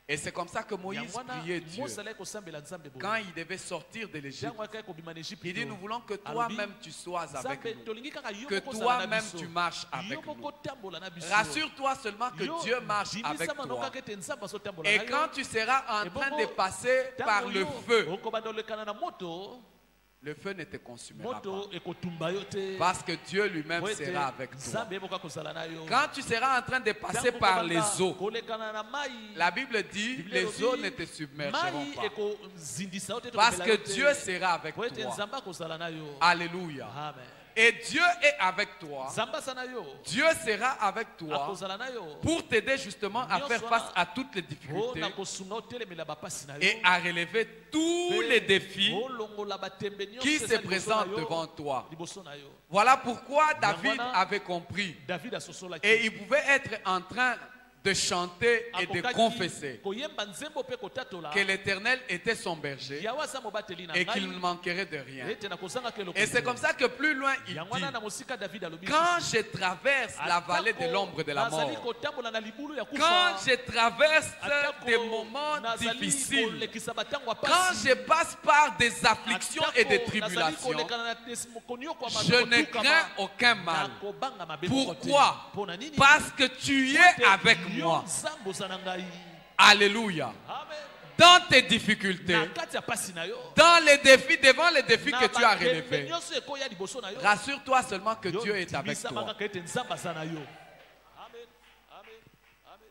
Et c'est comme ça que Moïse Yango wana, priait Dieu. Mose azalaki kosambela Nzambe boye. Quand il devait sortir de l'Égypte, Ntango akaki kobima na Egypte, il dit, nous voulons que alobi, toi-même tu sois avec Nzambe, nous. tolingi kaka yo Que moko ozala na toi-même biso. tu marches Yo avec moko nous. tambola na biso. Rassure-toi seulement que Yo, Dieu marche bimisa avec manoko toi. kaka ete Nzambe azotambola Et na yo. quand tu seras en Et train bongo, de passer par ntango le yo feu, okobanda olekana na moto, le feu ne te consumera pas. moto ekotumba yo te. Parce que Dieu lui-même Po ete sera avec toi. Nzambe yemoka kozala na yo. Quand tu seras en train de passer Ntango par okobanda les eaux, kolekana na mai, la Bible dit, Biblia les elobi, eaux ne te submergeront mai pas. ekozindisa yo te, Parce tokomela que yo te. Dieu sera avec Po ete toi. Nzambe akozala na yo. Alléluia. Amen. Et Dieu est avec toi. Nzambe aza na yo. Dieu sera avec toi Akozala na yo. pour t'aider justement à faire face à toutes les Po difficultés na kosunga otelemela bapasi na yo. et à relever tous les défis olongola batembe nyonso qui se eza liboso na présentent yo, devant toi. liboso na yo. Voilà pourquoi David Yangwana, avait compris David asosolaki. et il pouvait être en train de chanter et de Akokaki confesser koyemba nzembo mpe kotatola. que l'Éternel était son berger Yawe aza mobateli na et qu'il ngai, ne manquerait de rien. ete nakozangaka eloko Et c'est te. comme ça que plus loin il Yangwana na dit, mosika David alobi quand lisusu, je traverse la vallée de l'ombre de la nazali mort, kotambola na libulu ya kufa, quand je traverse atako des moments nazali difficiles, kolekisa batango ya quand pasi, je passe par des afflictions et des atako nazali tribulations, kolekana na tes- mokonioko ya je mabe ne kotukama, crains aucun mal. nakobanga mabe moko te. Pourquoi? Mpo na nini? Parce que tu es avec Yo moi. nzambe oza na ngai. Alléluia. Amen. Dans tes difficultés, Na kati ya pasi na yo, dans les défis, devant les défis na que tu as batembe relevés, nyonso ekoya liboso na yo, rassure-toi seulement que yo Dieu est avec ndimisa toi. kaka ete nzambe aza na yo. Amen. Amen. Amen.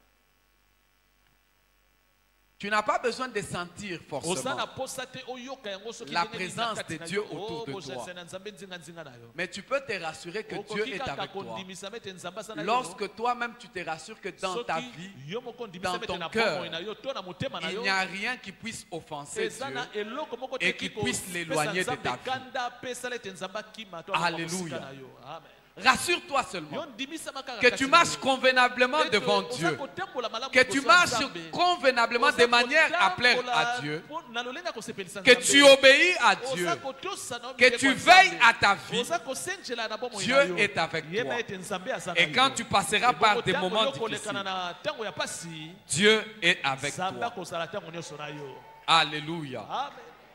Tu n'as pas besoin de sentir Oza forcément, na posa te oyoka yango soki la ndenge nini présence na kati de na Dieu yo. autour Oh, de boza toi. sena nzambe nzinga nzinga na yo. mais tu peux te rassurer que Dieu Okoki est kaka avec toi. kondimisa mete nzambe aza na yo. Lorsque toi-même tu te rassures que dans ta Soki vie, yo moko ondimisa dans mete ton na cœur, bomoi na yo to na motema na il yo, n'y a rien qui puisse offenser eza Dieu. na eloko moko te et qui ki puisse kopesa l'éloigner de Nzambe ta vie. kanda apesala ete nzambe akima to Alléluia. mosika na yo. Amen. Rassure-toi Yo seulement ndimisa kaka que kati tu na marches yo. convenablement Ete devant oza Dieu, kotambola malamu que tu liboso ya marches Nzambe. convenablement Oza de manière à plaire kotambola à Dieu, po- na lolenge akosepelisa que Nzambe. tu obéis à Dieu, Oza kotosa na que mibeko tu ya veilles Nzambe. à ta vie. Oza kosenjela na bomoi Dieu na yo. est avec Yeba toi. ete Nzambe aza na Et yo. quand tu passeras par Ebongo des ntango moments yo kolekana difficiles, na ntango ya pasi, Dieu est avec Nzambe toi. akozala ntango nyonso na yo. Alléluia. Amen.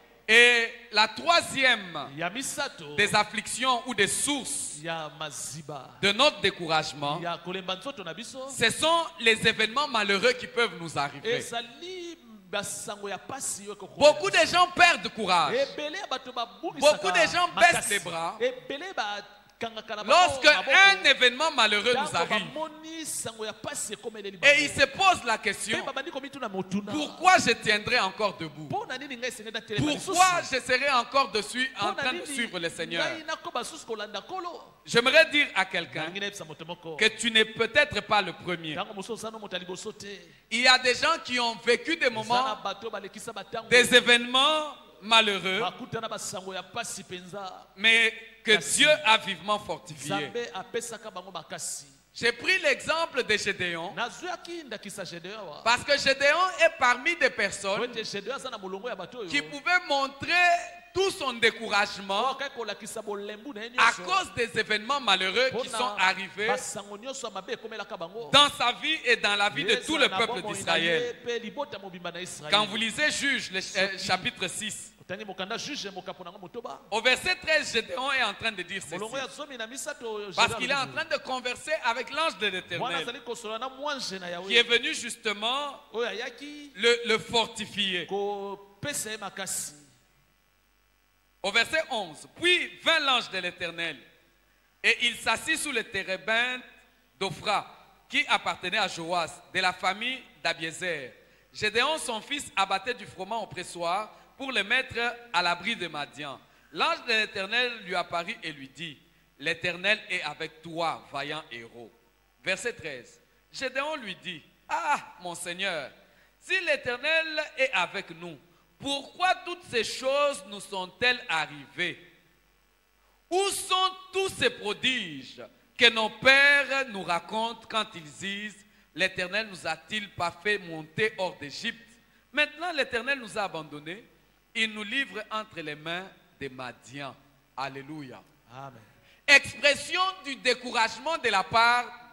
Et la troisième Ya misato des afflictions ou des sources ya maziba de notre découragement, ya kolemba nzoto na biso ce sont les événements malheureux qui peuvent nous arriver. ezali basango ya pasi yo ekokolela. Beaucoup de gens perdent courage. Ebele ya bato babungisaka Beaucoup de gens makasi. baissent les bras Ebele bakangaka na lorsque maboko. un événement malheureux nous Ntango arrive. bamoni sango ya pasi ekomeli Et il bango. se pose la question, Mpe babandi komituna motuna. pourquoi je tiendrai encore debout? Mpo na nini ngai esengeli natelema Pourquoi lisusu? je serai encore dessus en Mpo na train de nini suivre le Seigneur? ngai nakoba susu kolanda nkolo? J'aimerais dire à quelqu'un Nangi nayebisa moto moko. que tu n'es peut-être pas le premier. Ntango mosusu oza no moto ya liboso te. Il y a des gens qui ont vécu des Eza na moments, bato balekisa batango. des événements malheureux, bakutana basango ya pasi mpenza. mais que Dieu a vivement fortifié. Nzambe apesaka bango makasi. J'ai pris l'exemple de Gédéon nazwaki ndakisa Gédéon awa. parce que Gédéon est parmi des personnes Po ete Gédéon aza na molongo ya bato oyo. qui pouvaient montrer tout son découragement Okaki kolakisa bolembu na ye à nyonso. cause des événements malheureux qui Mpona sont arrivés basango nyonso ya mabe ekomelaka bango. dans sa vie et dans la vie de tout le Ezala na peuple bomoi na d'Israël. ye mpe libota mobimba na Israël. Quand vous lisez Juges, le euh, chapitre six, otangi mokanda juge mokapo nango motoba. au verset treize, Gédéon est en train de dire ceci. molongo ya zomi na misato Parce qu'il est en train de converser avec l'ange de mwana l'Éternel azali kosola na mwanze na qui est yawe venu justement oyo ayaki le, le fortifier. kopesa ye makasi. Au verset onze, puis vint l'ange de l'Éternel et il s'assit sous le térébinthe d'Ophra qui appartenait à Joas de la famille d'Abiézer. Gédéon, son fils, abattait du froment au pressoir pour le mettre à l'abri de Madian. L'ange de l'Éternel lui apparut et lui dit, l'Éternel est avec toi, vaillant héros. Verset treize. Gédéon lui dit, ah, mon Seigneur, si l'Éternel est avec nous, pourquoi toutes ces choses nous sont-elles arrivées? Où sont tous ces prodiges que nos pères nous racontent quand ils disent, l'Éternel nous a-t-il pas fait monter hors d'Égypte? Maintenant, l'Éternel nous a abandonnés. Il nous livre entre les mains des Madians. Alléluia. Amen. Expression du découragement de la part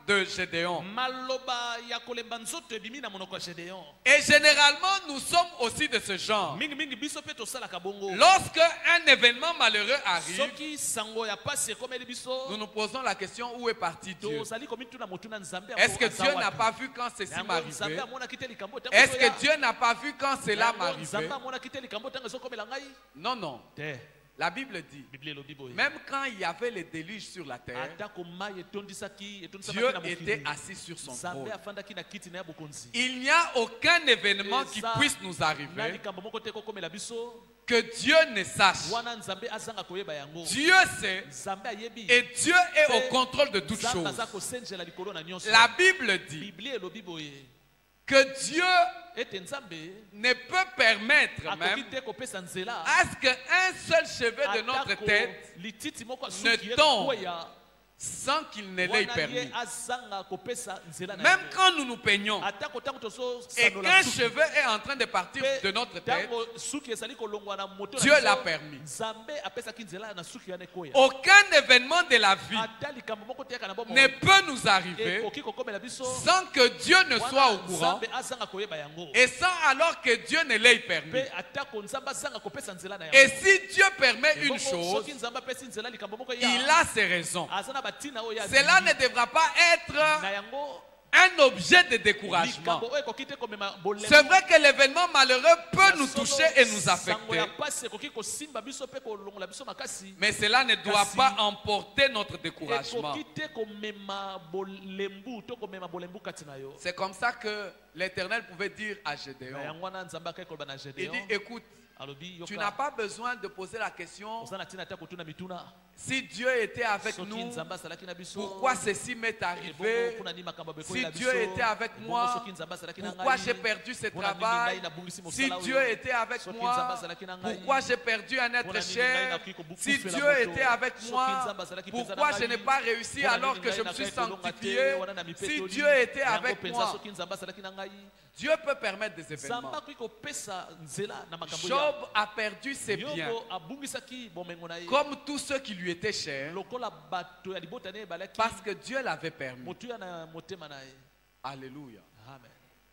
de Gédéon. maloba ya kolemba nzoto ebimi na monoko ya Gédéon. Et généralement, nous sommes aussi de ce genre. mingi mingi biso pe tosalaka bongo. Lorsque un événement malheureux arrive, soki sango ya pasi ekomeli biso nous nous posons la question, où est parti Dieu? tozali komituna motuna nzambe Est-ce que Dieu n'a pas vu quand ceci Yango m'arrivait? nzambe amonaki te likambo tango Est-ce ezoya. que Dieu n'a pas vu quand cela Yango m'arrivait? nzambe amonaki te likambo tango ezokomela ngai Non, non. te. La Bible dit, Bible elobi boye. même quand il y avait les déluges sur la terre, atako mai etondisaki etondisaki Dieu na mokili. était assis sur son nzambe trône. afandaki na kiti na ya bokonzi. Il n'y a aucun événement qui Eza puisse nous na arriver likambo moko te kokomela biso que Dieu ne sache. wana nzambe azanga koyeba yango. Dieu sait nzambe ayebi et Dieu est au contrôle de toutes nzambe choses. aza kosenjela likolo na nyonso. La Bible dit Biblie elobi boye que Dieu ete nzambe ne peut permettre akoki même te kopesa nzela à ce qu'un seul cheveu de notre atako tête, lititi moko ya ne suki tombe ekweya sans qu'il ne l'ait wana permis. ye azanga kopesa nzela na Même yango. quand nous nous peignons atako ntango et tozosanola qu'un suki, cheveu est en train de partir pe de notre tête, ntango suki ezali kolongwa na moto na Dieu biso, l'a permis. nzambe apesaki nzela na suki wana ekweya. Aucun événement de la vie ata likambo moko te yaka na bomoi ne peut nous arriver ekoki kokomela biso sans que Dieu ne soit wana au courant nzambe azanga koyeba yango et sans alors que Dieu ne l'ait permis. pe atako nzambe azanga kopesa nzela na Et yango. si Dieu permet Et une bongo, chose, soki nzambe apesi nzela likambo moko il ya a ses raisons. aza na batina oyo ya Cela bibi. ne devra pas être na yango un objet de découragement. likambo oyo ekoki te komema bolembo. C'est vrai que l'événement malheureux peut nous Solo toucher et nous sango ya affecter, pasi ekoki kosimba biso pe kolongola biso makasi. mais cela ne doit Kasi- pas emporter notre découragement. ekoki te komema bolembu to komema bolembu kati na yo. C'est comme ça que l'Éternel pouvait dire à na Gédéon, yango wana nzambe akei koloba na il Gédéon dit, écoute, alobi tu yoka n'as pas besoin de poser la question, oza na ntina te kotuna mituna si Dieu était avec soki nous, nzambe azalaki na biso pourquoi ceci m'est ebongo arrivé? kuna nini makambo Si abekoyela Dieu biso, était avec ebongo moi, soki nzambe azalaki na pourquoi ngai, j'ai perdu ce mpona nini travail? ngai nabungisi Si mosala oyo, Dieu était avec soki moi, nzambe azalaki na ngai, pourquoi j'ai perdu un être mpona nini ngai cher? nakoki kobu- Si kufela Dieu moto, était avec soki moi, nzambe azalaki mpenza na pourquoi ngai, je n'ai pas réussi mpona alors nini que je ngai me suis nakai kolonga te, sanctifié? wana na mipetoli, Si Dieu était yango avec mpenza moi, soki nzambe azalaki na ngai, Dieu peut permettre des nzambe événements. akoki kopesa nzela na makambo ya Job a perdu ses biens, Yobo abungisaki bomengo na ye comme tous ceux qui lui étaient chers, lokola bato ya libota na ye balaki parce que Dieu l'avait permis. motuya na motema na ye. Alléluia. Amen.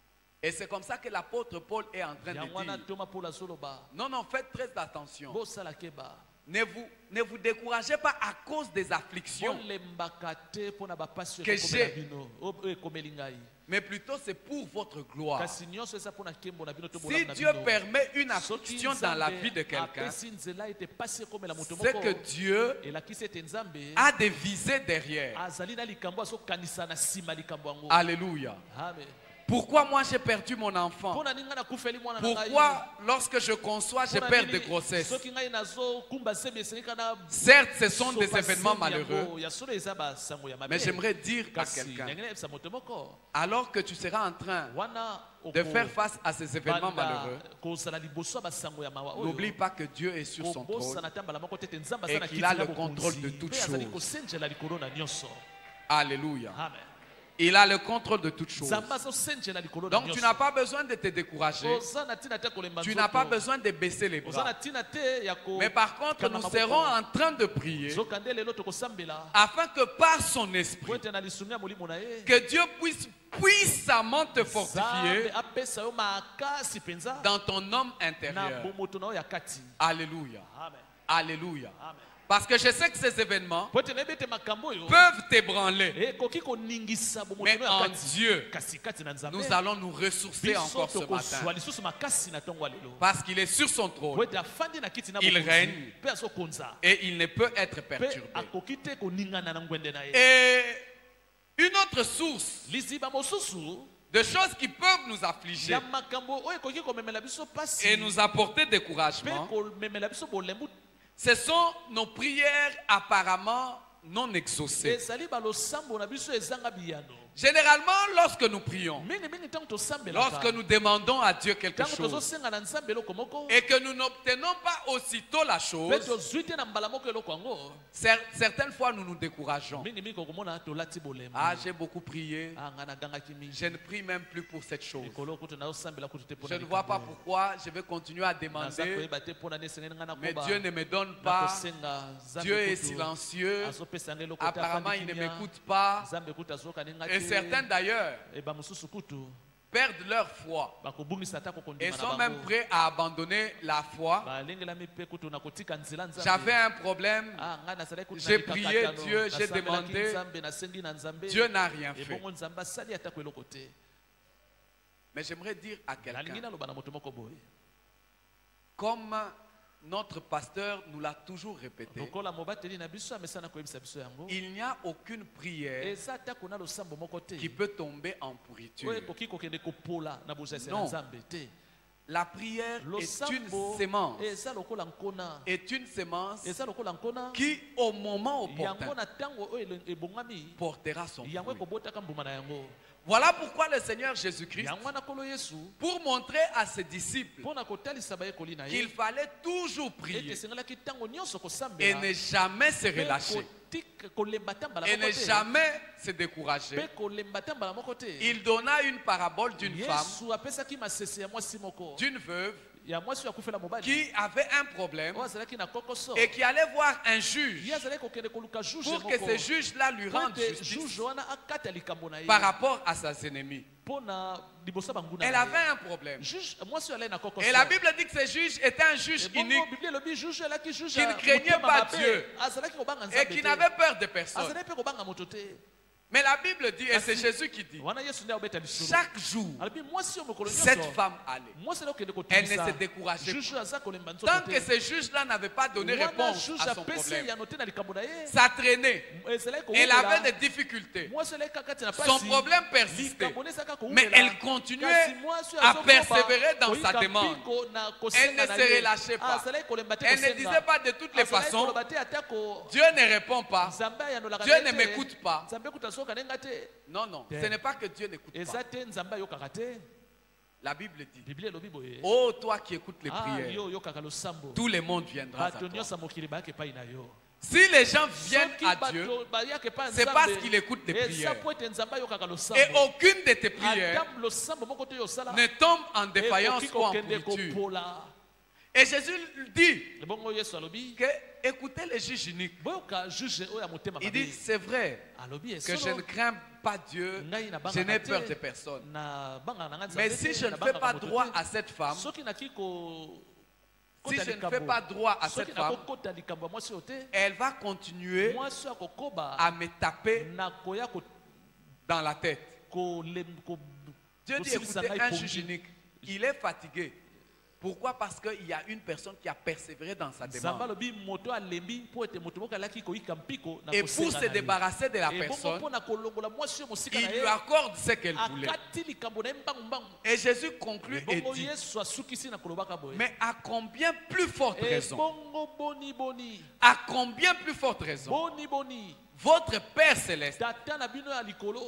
Et c'est comme ça que l'apôtre Paul est en train yango wana de dire, toma mpola azoloba non, non, faites très attention. bosala keba Ne vous, ne vous découragez pas à cause des afflictions, bolembaka te mpo na bapasi Que oyo ekomela j'ai. bino oyo ekomeli ngai mais plutôt c'est pour votre gloire. kasi nyonso eza mpo na nkembo na bino to Si bolamu na Dieu bino. permet une Soki affliction dans la Nzambe vie de quelqu'un, apesi nzela ete pasi ekomela moto c'est moko que Dieu elakisi ete nzambe a des visées derrière. azali na likambo azokanisa na nsima likambo yango. Alléluia. Amen. Pourquoi moi j'ai perdu mon enfant? mpo na nini ngai nakufeli mwana na ngai? Pourquoi lorsque je conçois, je Mpo na perds nini de grossesse? soki ngai nazokumba sembe esengeka na Certes, ce sont des sopa événements sembe yango, malheureux, ya solo eza basango ya mabe. mais j'aimerais dire à kasi quelqu'un, ndenge nayebisa moto moko alors que tu seras en train wana de oko- faire face à ces événements banda malheureux, kozala liboso ya basango ya mawa oyo, n'oublie pas que Dieu est sur son trône kobosana te mbala moko te ete nzambe et aza na qu'il kiti a na le contrôle bokonzi, de toutes mpe azali choses. kosenjela likolo na nyonso. Alléluia. Amen. Il a le contrôle de toutes choses. nzambe azosenjela likolo na Donc tu nyonso. n'as pas besoin de te décourager. oza na ntina te kolemba Tu n'as pas nzoto. besoin de baisser les oza na bras. ntina te ya ko- Mais par contre, kanga nous maboko. serons en train de prier zoka nde lelo tokosambela afin que par son po esprit, ete na lisumu ya molimo na ye que Dieu puisse puissamment te nzambe fortifier apesa yo makasi mpenza dans ton homme na intérieur. bomoto na yo ya kati. Alléluia. Amen. Alléluia. Amen. Parce que je sais que ces événements po ete nayebi ete makambo oyo peuvent t'ébranler. ekoki koningisa bomoto Mais na yo en ya kati Dieu, kasi kati na nzambe nous allons nous ressourcer biso encore ce tokozwa matin. lisusu makasi na ntongo ya lelo Parce qu'il est sur son po trône ete afandi na kiti na Il bokonzi règne. mpe azokonza et il ne peut être mpe perturbé. akoki te koningana na ngwende na ye. Et une autre source liziba mosusu de choses qui peuvent nous affliger ya makambo oyo ekoki komemela biso pasi et nous apporter mpe découragement, komemela biso bolembu ce sont nos prières apparemment non exaucées. ezali balosambo na biso ezanga biyano. Généralement, lorsque nous prions, mingi mingi ntango tosambelaka lorsque nous demandons à Dieu quelque ntango chose tozosenga na nzambe eloko moko et que nous n'obtenons pas aussitôt la mpe chose, tozwi te na mbala moko eloko yango cer- certaines fois nous nous décourageons. mingi mingi kokomona tolati bolembo Ah, j'ai beaucoup prié. ah ngai nagangaki mingi Je ne prie même plus pour cette chose. likolo kutu nazosambela kutu te Je mpona ne vois pas likambo pourquoi je vais continuer à naza demander, koyeba te mpona nesengeli ngai mais nakoba Dieu ne me donne na pas. kosenga nzambe Dieu est kutu silencieux. azopesa ngai eloko te Apparemment, il ne afandi kimia. m'écoute pas. nzambe kutu azokani ngai Et te certains d'ailleurs eba mosusu kutu perdent leur foi bakobungisa ata et kokondima sont na même bango prêts à abandonner la foi. balengelami mpe kutu na kotika nzela nzambe J'avais un problème. Ah, ngai nazalaki kutu na J'ai mikakatano, prié Dieu, j'ai nasambelaki demandé. nzambe nasengi na nzambe Dieu n'a rien fait. ebongo nzambe asali atako eloko te Mais j'aimerais dire à nalingi quelqu'un, naloba na moto moko boye comme notre pasteur nous l'a toujours répété, lokola mobateli na biso amesana koyebisa biso yango il n'y a aucune prière eza atako na losambo moko te qui peut tomber en pourriture. oyo ekoki kokende kopola na bozalisi na Non. nzambe te La prière est une losambo sémence, eza lokola nkona est une sémence eza lokola nkona qui, au moment yango opportun, na ntango oyo ele- ebongami portera son yango fruit. ekobotaka mbuma na yango Voilà pourquoi le Seigneur Jésus-Christ, yango wana nkolo yesu pour montrer à ses disciples mpo na kotalisa bayekoli na ye qu'il fallait toujours ete prier esengelaki ntango nyonso et kosambela ne jamais se mpe relâcher kotika- kolemba ta mbala et moko ne te jamais se décourager. mpe kolemba ta mbala moko te Il donna une parabole d'une femme, yesu apesaki masese ya mwasi moko d'une veuve, ya mwasi oyo akufela mobali qui avait un problème oyo azalaki na kokoso et qui allait voir un juge ye azalaki kokende koluka juge pour que moko ce juge-là lui po rende ete justice juge wana akata likambo na ye par rapport à ses ennemis. mpo na liboso ya banguna Elle na avait ye un problème. juge mwasi oyo alai na kokoso Et la Bible dit que ce juge était un juge ebongo unique biblia elobi juge alaki juge qui ne ya craignait motema pas mabe. Dieu azalaki kobanga et nzambe qui te n'avait peur de personne. azalaki mpe kobanga moto te Mais la Bible dit, et c'est Jésus qui dit, wana yesu nde abeta lisolo chaque jour, alobi mwasi oyo mokolo cette nyonso femme allait. mwasi ali okende Elle ne kotumisa se décourageait juge aza kolemba nzoto Tant te que ce juge-là n'avait pas donné wana réponse juge à son apesi problème, yano te na likambo na ye ça traînait. ezalaki Elle kowumela avait des difficultés. mwasi alaki kaka na Son pasi problème persistait. likambo ne ezalaka Mais kowumela elle continuait kasi mwasi oyo à azokoba persévérer dans koyika sa demande. mpiko na Elle kosenga ne na se ye. relâchait pas. azalaki kolemba te Elle ne kosenga. disait pas de toutes les Azalaki façons, koloba te atako Dieu ne répond pas. nzambe ayanolaka Dieu ngai ne te. m'écoute pas. nzambe kuta soka nenga te Non, non, Yeah. ce n'est pas que Dieu n'écoute pas. eza te nzambe ayokaka te La Bible dit, biblia elobi boye oh toi qui écoutes les ah prières, yo oyokaka losambo tout le monde viendra à bato toi. nyonso ya mokili bayaka epai na yo Si les gens viennent soki à Dieu, bato bayaka epai ya c'est nzambe parce qu'il écoute les eza prières. po ete nzambe ayokaka Et losambo aucune de tes prières ata losambo moko te oyo osala ne tombe en défaillance ekoki ou en kokende pourriture. kopola Et Jésus dit ebongo yesu alobi que écoutez le juge unique. boyoka juge oyo ya motema Il dit, mabe c'est vrai alobi que je ne esolo crains pas Dieu, ngai na je n'ai bangaka peur de te personne. na bangaka na ngai Mais nzambe si te, je ne na fais bangaka pas moto droit te. à cette femme, soki naki ko si kota je ne likambo, fais pas droit à soki cette femme, nakokota likambo ya mwasi oyo te elle va continuer mwasi oyo akokoba à me taper na koya ko- dans la tête. kolem- ko- Dieu dit, kosilisa écoutez, ngai un pongi. juge unique, il est fatigué. Pourquoi? Parce qu'il y a une personne qui a persévéré dans sa nzambe demande. alobi moto alembi mpo ete moto moko alaki koyika mpiko na Et pour kosenga se na ye. débarrasser de la Ebongo personne, mpo na kolongola mwasi oyo mosika il na lui ye accorde ce qu'elle voulait. akati likambo na ye mbangumbangu Et Jésus conclut et ebongo dit, yesu asukisi na kolobaka boye mais à combien plus forte raison, ebongo boni boni à combien plus forte raison, boni boni votre Père céleste tata na bino ya likolo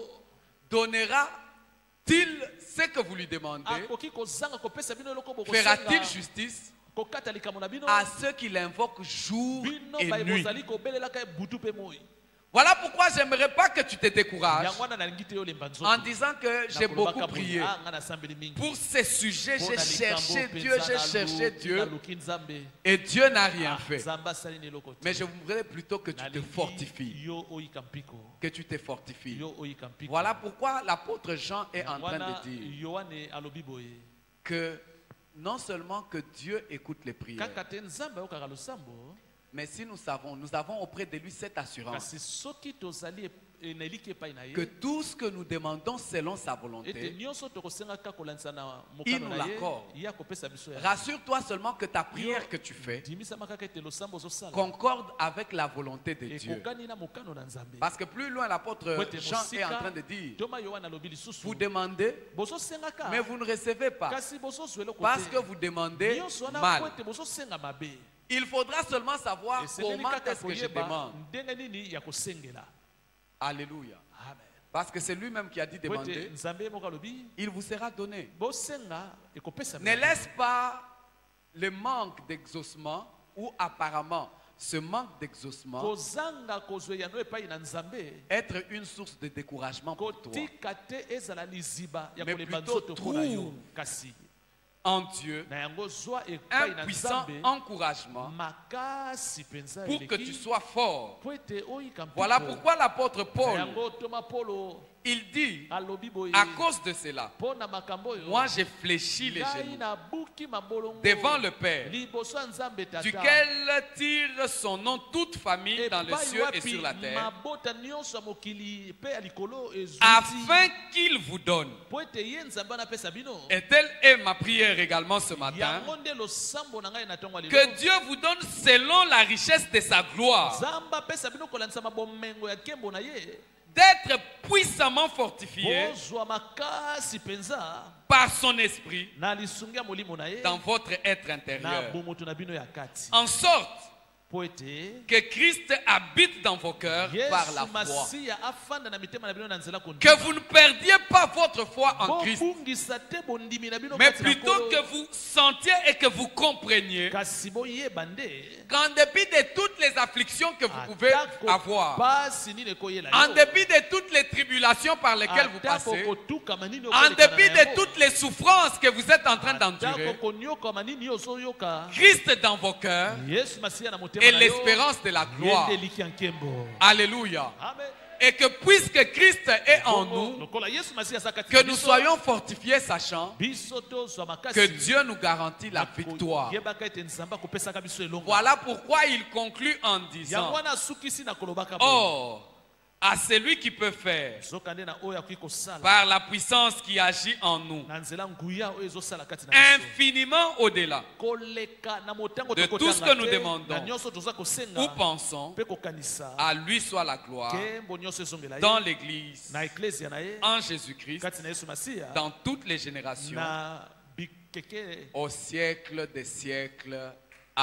donnera-t-il ce que vous lui demandez? akoki kozanga kopesa bino eloko Fera-t-il bokosenga justice kokata likambo na bino à ceux qui l'invoquent jour bino et baye nuit? bozali kobelelaka ye butu mpe moi Voilà pourquoi j'aimerais pas que tu te décourages yango wana nalingi te olemba nzoto en disant que j'ai beaucoup prié. ah nga nasambeli mingi Pour ces sujets, Mpo j'ai na likambo cherché mpenza Dieu, j'ai nalu- cherché Dieu, naluki nzambe et Dieu n'a rien Ah, fait. nzambe asali na eloko te Mais je voudrais plutôt que tu te Nalingi fortifies, yo oyika mpiko que tu te fortifies. yo oyika mpiko Voilà pourquoi l'apôtre Jean est en train wana de dire yohane alobi boye que non seulement que Dieu écoute les prières, kaka te nzambe ayokaka losambo mais si nous savons, nous avons auprès de lui cette assurance kasi soki tozali e- na eliki epai na que ye tout ce que nous demandons selon sa ete volonté, nyonso tokosengaka kolandisa na Il mokano nous na ye l'accorde. ye akopesa biso ya rassure-toi seulement que ta prière que tu fais dimisama kaka ete losambo ozosala concorde avec la volonté de Dieu. ekokani na mokano na nzambe Parce que plus loin, l'apôtre Po ete Jean est en mosika, train de dire, toma yohane alobi lisusu vous demandez, bozosengaka mais vous ne recevez pas, kasi bozozwa eloko parce te que vous demandez nyonso wana po mal. ete bozosenga mabe Il faudra seulement savoir esengeli comment kaka est-ce que je koyeba demande. ndenge nini ya kosengela Alléluia. amen Parce que c'est lui-même qui a dit Po ete demander, nzambe moko alobi il vous sera donné. bosenga ekopesa Ne laisse pas le manque d'exaucement ou apparemment ce manque d'exaucement kozanga kozwa eyano epai na nzambe être une source de découragement pour toi. kotika te ezala liziba ya Mais kolemba plutôt nzoto mpo na yo trouve kasi En Dieu na yango zwa epai un na puissant nzambe encouragement makasi mpenza pour que tu eleki sois fort. po ete oyika Voilà mpiko. pourquoi l'apôtre Na Paul, yango toma polo il dit, alobi boye à cause de cela, mpo na makambo oyo moi j'ai fléchi les ngai genoux nabuki mabolongo devant le Père, liboso ya nzambe tata duquel tire son nom toute famille dans le epai ciel et wapi sur la terre, mabota nyonso ya mokili mpe ya likolo ezuti afin qu'il vous donne. po ete ye nzambe anapesa bino Et telle est ma prière également ce matin, yango nde losambo na ngai na ntongo ya lelo que Dieu vous donne selon la richesse de sa gloire, nzambe apesa bino kolandisa mabomengo ya nkembo na ye d'être puissamment fortifié bozwa makasi mpenza par son esprit na lisungi ya molimo na ye dans votre être na intérieur, bomoto na bino ya kati en sorte po ete que Christ habite dans vos cœurs par la yesu foi. masiya afanda na mitema na bino na nzela Que kondima vous ne perdiez pas votre foi en Christ, bobungisa te bondimi na bino mais kati na plutôt Nkolo. que vous sentiez et que vous compreniez kasi boyeba nde qu'en dépit de toutes les afflictions que vous pouvez atako avoir, pasi nini ekoyela en yo, dépit de toutes les tribulations par lesquelles vous atako passez, kotukama nini en okolekana dépit na de yango, toutes les souffrances que vous êtes en train atako d'endurer, konyokama nini ozoyoka Christ dans vos cœurs yesu masiya na motema est na yo l'espérance de la ye gloire. nde eliki ya nkembo Alléluia. amen Et que puisque Christ est en nous, lokola yesu masiya aza kati que na nous biso, soyons fortifiés sachant biso tozwa makasi que Dieu nous garantit la victoire. yebaka ete nzambe akopesaka biso elongo Voilà pourquoi il conclut en yango disant, wana asukisi na kolobaka boye. or, à celui qui peut faire, zoka nde na oyo akoki kosala par la puissance qui agit en nous, na nzela nguya oyo ezosala kati na biso infiniment au-delà koleka na motango de tokotanga tout ce que nous te, demandons na nyonso toza ou kosenga pensons, mpe kokanisa à lui soit la gloire nkembo nyonso ezongela ye dans l'Église, na eklesia na ye en Jésus-Christ, kati na yesu masiya dans toutes les générations, na bikeke au siècle des siècles.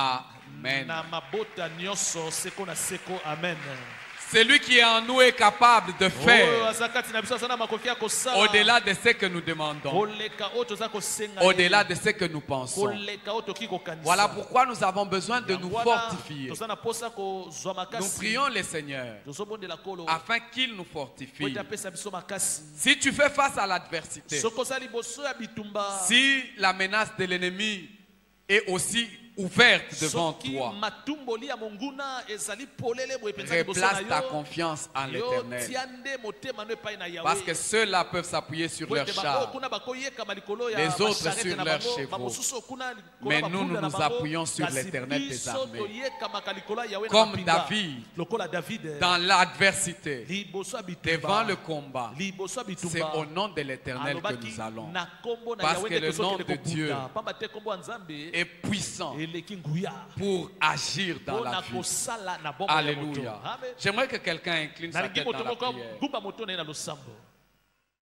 Amen. na mabota nyonso seko na seko amen Celui qui est en nous est capable de oyo faire aza kati na biso aza na makoki ya kosala au-delà de ce que nous demandons, koleka oyo toza kosenga au-delà ye de ce que nous pensons. koleka oyo tokoki kokanisa Voilà pourquoi nous avons besoin de Yango nous wana, fortifier. toza na posa kozwa Nous makasi prions le Seigneur tozobondela kolo afin qu'il nous po fortifie. ete apesa biso makasi Si tu fais face à l'adversité, soki oza liboso ya bitumba si la menace de l'ennemi est aussi ouverte devant soki toi, matumboli ya monguna ezali polele boye mpenza liboso replace ta na yo confiance en yo l'éternel. tia nde motema no epai na Parce que yawe ceux-là peuvent s'appuyer sur po leurs ete bango chars. kuna bakoyekama likolo ya Les autres basharete sur na leurs bango chevaux. bamosusu kuna likolo Mais ya nous, bapunda nous na nous bango, appuyons sur kasi l'Éternel des biso armées. toyekamaka likolo ya yawe na Comme mampinga. David, lokola david dans l'adversité, liboso ya devant bitumba le combat, liboso ya c'est bitumba au nom de l'Éternel que alobaki nous allons. na kombo na Parce yawe que nde le nom tozokende de Dieu kobuta pamba te kombo ya nzambe est puissant eleki nguya pour agir dans la mpona vie. kosala na bomoi ya moto Alléluia. amen J'aimerais que quelqu'un incline sa nalingi tête moto dans la moko prière. gumba moto na ye na losambo